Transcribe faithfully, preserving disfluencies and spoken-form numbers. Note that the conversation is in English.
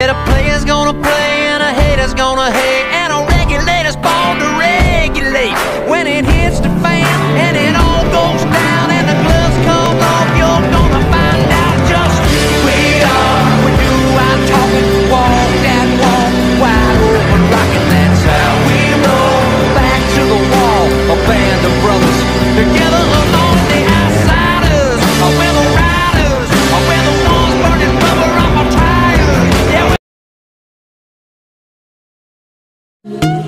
Yeah, the player's gonna play and a hater's gonna hate, and a regulator's born to regulate. When it hits the fan and it all goes down and the gloves come off, you're gonna find out just who we are. We do our talking, walk that walk, wide open rockin', that's how we roll. Back to the wall, a band of brothers, together along the outsiders. We're the riders, we're the ones burning rubber off our tires. Yeah, we